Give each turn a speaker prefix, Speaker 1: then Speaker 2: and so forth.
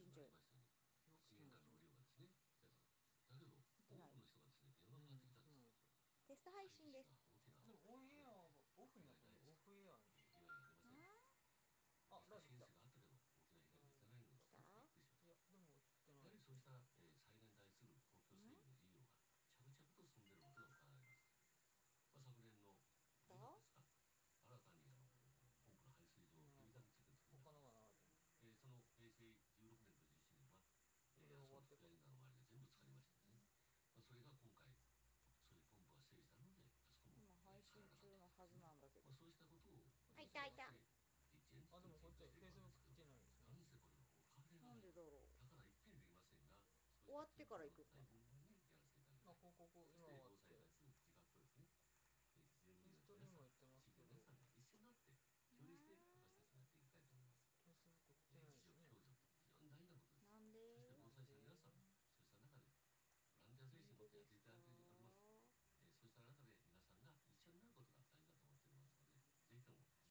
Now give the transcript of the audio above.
Speaker 1: 信じようよ。
Speaker 2: 資源ガスの量がですね、だけど多くの人がですね電話がかかってきたんですよ。
Speaker 1: テスト配信です。
Speaker 3: でもオンエアがオフになったの。オフエアに
Speaker 2: 被害がありません。申請があったけど大きな被害が出てないのでびっくりしました。
Speaker 3: いやでも
Speaker 2: やはりそうした災害に対する公共整備の事業が着々と進んでいることが伺えます。昨年の2月ですか、新たにポンプの排水道を呼びかけ地区に作りました。その平成16年と17年はその福谷川の周りが全部浸かりましてですね、それが今回そういうポンプが整備したのであそこも
Speaker 1: 今配信中のはずなんだけど。
Speaker 2: そうしたことを
Speaker 1: あ、いたいた。
Speaker 3: あ、でもこっちはフェイスブック来てないですね。
Speaker 1: なんでだろう。
Speaker 2: だからいっぺんできませんが、
Speaker 1: 終わってから行くかな。
Speaker 3: ここ今は